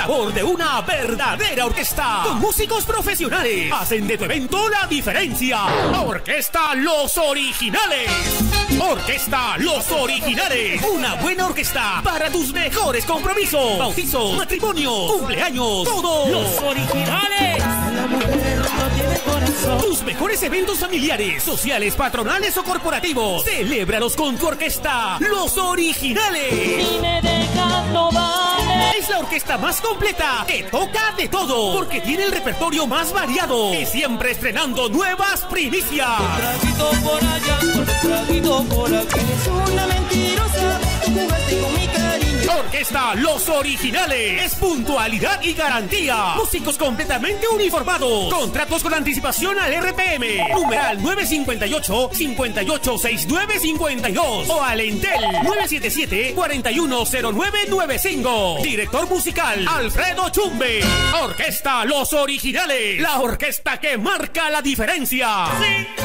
sabor de una verdadera orquesta. Con músicos profesionales. Hacen de tu evento la diferencia. Orquesta Los Originales. Orquesta Los Originales. Una buena orquesta para tus mejores compromisos. Bautizos, matrimonio, cumpleaños, todo. Los Originales. La mujer no tiene corazón. Tus mejores eventos familiares, sociales, patronales o corporativos. Celébralos con tu orquesta Los Originales. Si me dejas no vale. Es la orquesta más completa que toca de todo, porque tiene el repertorio más variado y siempre estrenando nuevas primicias. Un traguito por allá, un traguito por aquí. Es una mentirosa, tú jugaste con mi cariño. Orquesta Los Originales. Es puntualidad y garantía. Músicos completamente uniformados. Contratos con anticipación al RPM. Numeral 958-586952 o al Entel 977-410995. Director musical Alfredo Chumbe. Orquesta Los Originales. La orquesta que marca la diferencia. Sí.